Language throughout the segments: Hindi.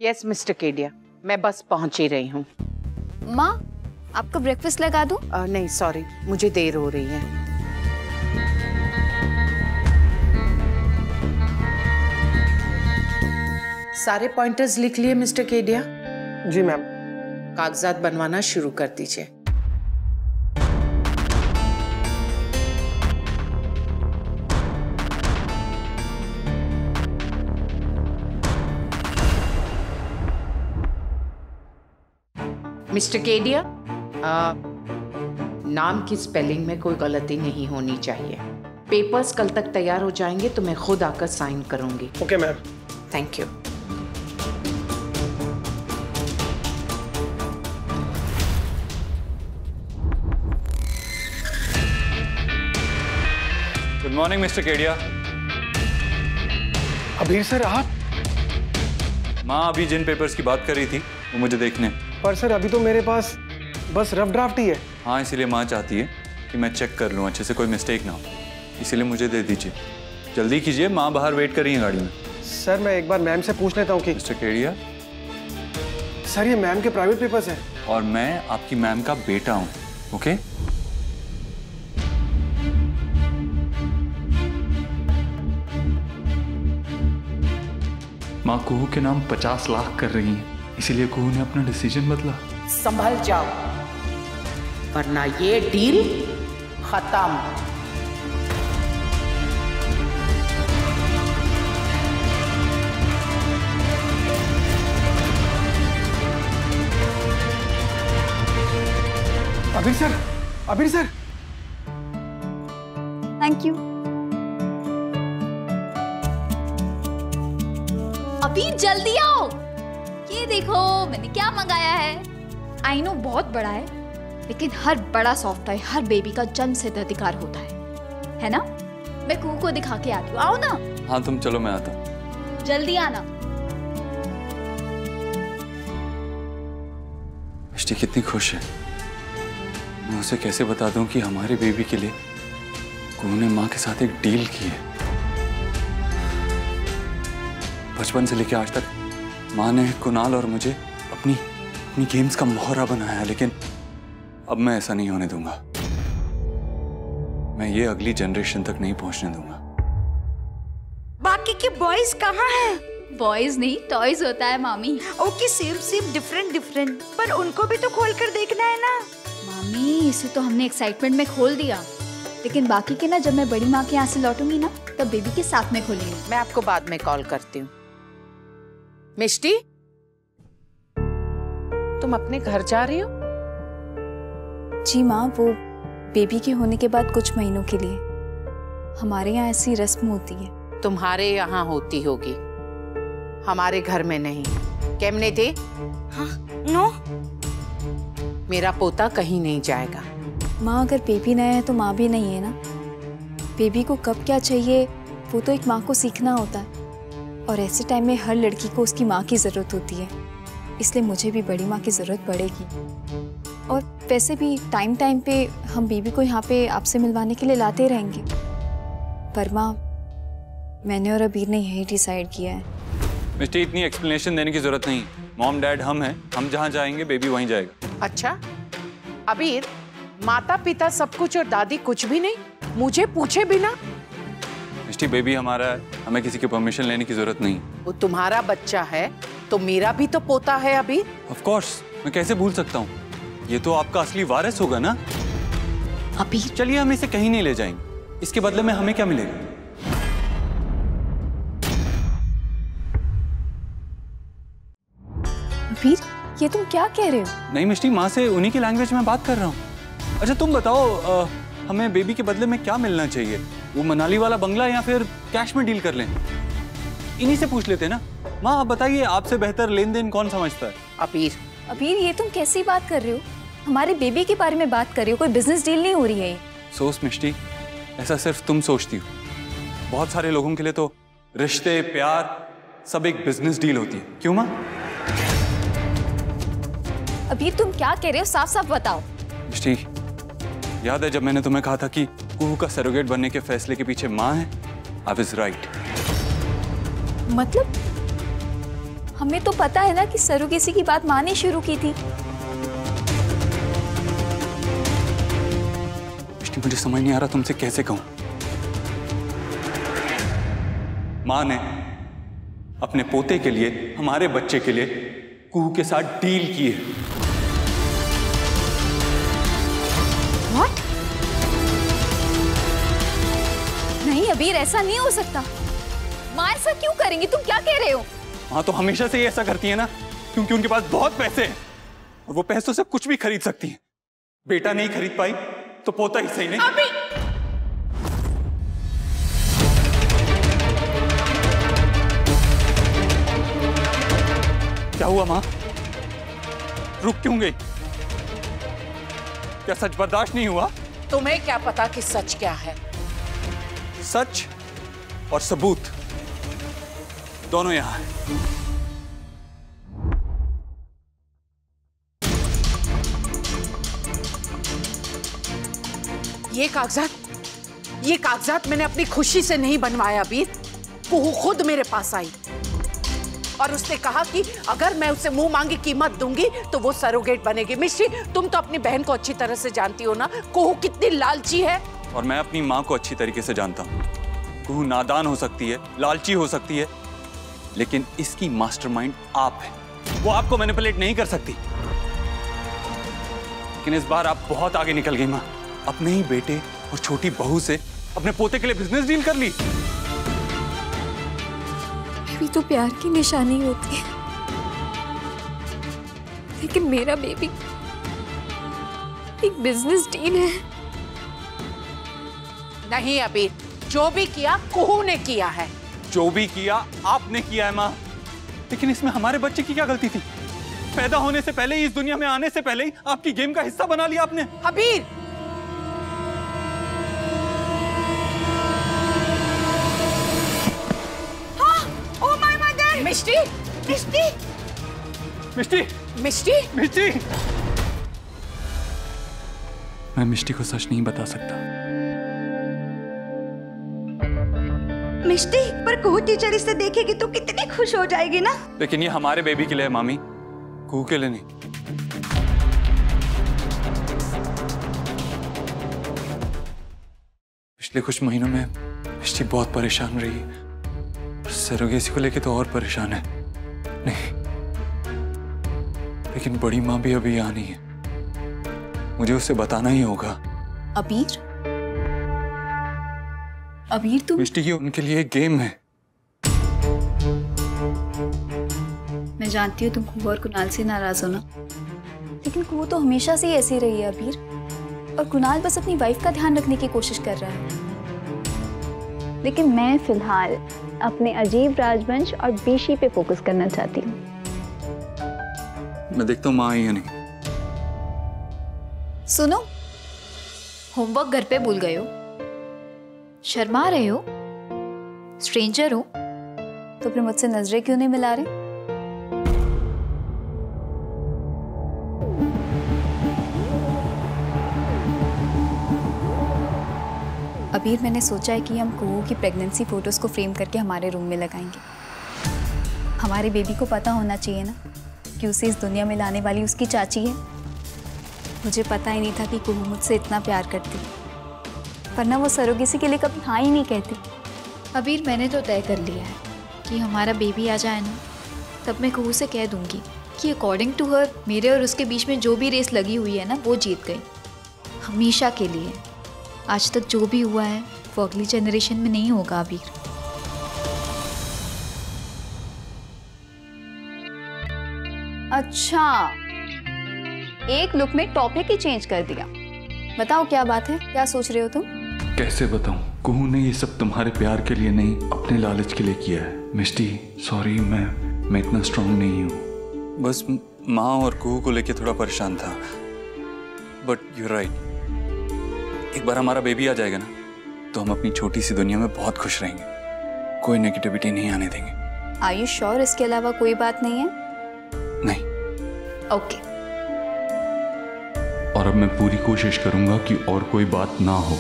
यस मिस्टर केडिया, मैं बस पहुंच ही रही हूँ। माँ, आपको ब्रेकफास्ट लगा दूँ? नहीं सॉरी, मुझे देर हो रही है। सारे पॉइंटर्स लिख लिए मिस्टर केडिया? जी मैम। कागजात बनवाना शुरू कर दीजिए। मिस्टर केडिया, नाम की स्पेलिंग में कोई गलती नहीं होनी चाहिए। पेपर्स कल तक तैयार हो जाएंगे तो मैं खुद आकर साइन करूंगी। Okay ma'am. Thank you. Good morning mister Kedia. Abir sir आप? माँ अभी जिन पेपर्स की बात कर रही थी वो मुझे देखने। पर सर अभी तो मेरे पास बस रफ ड्राफ्ट ही है। हाँ, इसीलिए माँ चाहती है कि मैं चेक कर लूँ अच्छे से, कोई मिस्टेक ना हो, इसीलिए मुझे दे दीजिए। जल्दी कीजिए, माँ बाहर वेट कर रही है गाड़ी में। सर मैं एक बार मैम से पूछ लेता हूँ कि। मिस्टर केडिया, सर ये मैम के प्राइवेट पेपर्स हैं। और मैं आपकी मैम का बेटा हूँ, ओके? माँ कुहू के नाम 50 लाख कर रही हैं, इसीलिए कुहू ने अपना डिसीजन बदला। संभल जाओ वरना ये डील खत्म। अबीर सर, अबीर सर। Thank you. अभी जल्दी आओ, ये देखो मैंने क्या मंगाया है। आई नो बहुत बड़ा है, लेकिन हर बड़ा सॉफ्ट टॉय हर बेबी का जन्म सिद्ध अधिकार होता है ना? मैं कुहू को दिखा के आती हूँ, आओ ना। हाँ तुम चलो, मैं आता हूँ। जल्दी आना। मिष्टी कितनी खुश है, मैं उसे कैसे बता दूं कि हमारे बेबी के लिए कुहू ने माँ के साथ एक डील की है। बचपन से लेकर आज तक माँ ने कुणाल और मुझे अपनी गेम्स का मोहरा बनाया, लेकिन अब मैं ऐसा नहीं होने दूंगा। मैं ये अगली जनरेशन तक नहीं पहुंचने दूंगा। बाकी के बॉयज कहाँ हैं? बॉयज नहीं, टॉयज होता है मामी। ओके, सेम डिफरेंट, पर उनको भी तो खोल कर देखना है ना। मामी इसे तो हमने एक्साइटमेंट में खोल दिया, लेकिन बाकी के ना जब मैं बड़ी माँ के यहाँ से लौटूंगी ना तब बेबी के साथ में खोलेंगे। मैं आपको बाद में कॉल करती हूँ। मिष्टी, तुम अपने घर जा रही हो? जी माँ, वो बेबी के होने के बाद कुछ महीनों के लिए हमारे यहाँ ऐसी रस्म होती है। तुम्हारे यहाँ होती होगी, हमारे घर में नहीं। केमने दे? हाँ, नो। मेरा पोता कहीं नहीं जाएगा। माँ अगर बेबी नया है तो माँ भी नहीं है ना। बेबी को कब क्या चाहिए वो तो एक माँ को सीखना होता है, और ऐसे टाइम में हर लड़की को उसकी माँ की ज़रूरत होती है, इसलिए मुझे भी बड़ी माँ की ज़रूरत पड़ेगी। और वैसे भी टाइम पे हम बेबी को यहाँ पे आपसे मिलवाने के लिए लाते रहेंगे। पर माँ, मैंने और अबीर ने यही डिसाइड किया है। मिष्टी इतनी एक्सप्लेनेशन देने की जरूरत नहीं, मॉम डैड हम हैं, हम जहाँ जाएंगे बेबी वहीं जाएगा। अच्छा अबीर, माता पिता सब कुछ और दादी कुछ भी नहीं, मुझे पूछे बिना? मिष्टी बेबी हमारा है, हमें किसी की परमिशन लेने की जरूरत नहीं। वो तुम्हारा बच्चा है तो मेरा भी तो पोता है अबीर। ऑफ कोर्स, मैं कैसे भूल सकता हूँ, ये तो आपका असली वारिस होगा ना। अबीर चलिए हम इसे कहीं नहीं ले जाएंगे, इसके बदले में हमें क्या मिलेगा? अबीर, ये तुम क्या कह रहे हो? नहीं मिष्टी, माँ से उन्हीं की लैंग्वेज में बात कर रहा हूँ। अच्छा तुम बताओ, हमें बेबी के बदले में क्या मिलना चाहिए? वो मनाली वाला बंगला या फिर कैश में डील कर लें? इन्हीं से पूछ लेते हैं ना। माँ आप बताइए, आपसे बेहतर लेन देन कौन समझता है? अबीर ये तुम कैसी बात कर रहे हो? हमारे बेबी के बारे में बात कर रहे हो, कोई बिजनेस डील नहीं हो रही है ये। सोच मिष्टी, ऐसा सिर्फ तुम सोचती हो, बहुत सारे लोगों के लिए तो रिश्ते प्यार सब एक बिजनेस डील होती है। क्यों माँ? अबीर तुम क्या कह रहे हो, साफ साफ बताओ। मिष्टी, याद है जब मैंने तुम्हें कहा था कि कुहू का सरोगेट बनने के फैसले के पीछे माँ है? I was right. मतलब हमें तो पता है ना कि सरोगेसी की बात माँ ने शुरू की थी। मुझे समझ नहीं आ रहा तुमसे कैसे कहूं। माँ ने अपने पोते के लिए, हमारे बच्चे के लिए कुहू के साथ डील की है। What? नहीं अबीर, ऐसा नहीं हो सकता। माँ ऐसा क्यों करेंगी? तुम क्या कह रहे हो? माँ तो हमेशा से ही ऐसा करती है ना, क्योंकि उनके पास बहुत पैसे हैं और वो पैसों से कुछ भी खरीद सकती है। बेटा नहीं खरीद पाई तो पोता ही सही नहीं। अभी क्या हुआ माँ? रुक क्यों गई? क्या सच बर्दाश्त नहीं हुआ? तुम्हें क्या पता कि सच क्या है? सच और सबूत दोनों यहां हैं। ये कागजात मैंने अपनी खुशी से नहीं बनवाया अबीर। कुहू खुद मेरे पास आई और उसने कहा कि अगर मैं उसे मुंह मांगी कीमत दूंगी तो वो सरोगेट बनेगी। मिश्री, तुम तो अपनी बहन को अच्छी तरह से जानती हो ना, कुहू कितनी लालची है। और मैं अपनी माँ को अच्छी तरीके से जानता हूँ। कुहू नादान हो सकती है, लालची हो सकती है, लेकिन इसकी मास्टरमाइंड आप है। वो आपको मैनिपुलेट नहीं कर सकती। लेकिन इस बार आप बहुत आगे निकल गई माँ। अपने ही बेटे और छोटी बहू से अपने पोते के लिए बिजनेस डील कर ली। बेबी तो प्यार की निशानी होती है, लेकिन मेरा बेबी एक बिजनेस डील है। नहीं अबीर, जो भी किया कुहू ने किया है। जो भी किया आपने किया है माँ, लेकिन इसमें हमारे बच्चे की क्या गलती थी? पैदा होने से पहले ही, इस दुनिया में आने से पहले ही आपकी गेम का हिस्सा बना लिया आपने। अबीर, मिष्टी, मिष्टी, मिष्टी, मिष्टी, मिष्टी। मैं मिष्टी को सच नहीं बता सकता। मिष्टी, पर कुहू टीचर इसे देखेगी तो कितनी खुश हो जाएगी ना। लेकिन ये हमारे बेबी के लिए है मामी, कुहू के लिए नहीं। पिछले कुछ महीनों में मिष्टी बहुत परेशान रही। सरोगेसी को लेके तो और परेशान है। नहीं, लेकिन बड़ी माँ भी अभी यहाँ नहीं है। मुझे उसे बताना ही होगा। अबीर, अबीर तुम। मिष्टी, ये उनके लिए गेम है। मैं जानती हूँ तुम कुहू और कुणाल से नाराज हो ना, लेकिन कुहू तो हमेशा से ही ऐसी रही है अबीर, और कुणाल बस अपनी वाइफ का ध्यान रखने की कोशिश कर रहा है। लेकिन मैं फिलहाल अपने अजीब राजवंश और बीशी पे फोकस करना चाहती हूँ। मैं देखता हूँ माँ आई या नहीं। सुनो, होमवर्क घर पे भूल गए हो, शर्मा रहे हो, स्ट्रेंजर हो, तो फिर मुझसे नजरें क्यों नहीं मिला रहे? अबीर, मैंने सोचा है कि हम कुहू की प्रेगनेंसी फोटोज को फ्रेम करके हमारे रूम में लगाएंगे। हमारे बेबी को पता होना चाहिए ना कि उसे इस दुनिया में लाने वाली उसकी चाची है। मुझे पता ही नहीं था कि कुहू मुझसे इतना प्यार करती है, वरना वो सरोगेसी के लिए कभी हाँ ही नहीं कहती। अबीर, मैंने तो तय कर लिया है कि हमारा बेबी आ जाए ना, तब मैं कुहू से कह दूंगी कि अकॉर्डिंग टू हर मेरे और उसके बीच में जो भी रेस लगी हुई है ना, वो जीत गई हमेशा के लिए। आज तक जो भी हुआ है वो अगली जनरेशन में नहीं होगा अबीर। अच्छा, एक लुक में टॉपिक ही चेंज कर दिया। बताओ क्या बात है, क्या सोच रहे हो तुम? कैसे बताऊं? कुहू ने ये सब तुम्हारे प्यार के लिए नहीं, अपने लालच के लिए किया है। मिष्टी, सॉरी, मैं इतना स्ट्रांग नहीं हूँ। बस माँ और कुहू को लेके थोड़ा परेशान था। बट यू राइट, एक बार हमारा बेबी आ जाएगा ना, तो हम अपनी छोटी सी दुनिया में बहुत खुश रहेंगे। कोई नेगेटिविटी नहीं आने देंगे। Are you sure? इसके अलावा कोई बात नहीं है? नहीं। ओके। और अब मैं पूरी कोशिश करूंगा कि और कोई बात ना हो।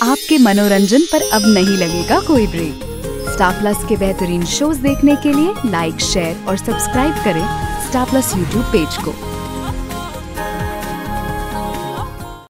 आपके मनोरंजन पर अब नहीं लगेगा कोई ब्रेक। स्टार प्लस के बेहतरीन शोज देखने के लिए लाइक, शेयर और सब्सक्राइब करें स्टार प्लस यूट्यूब पेज को।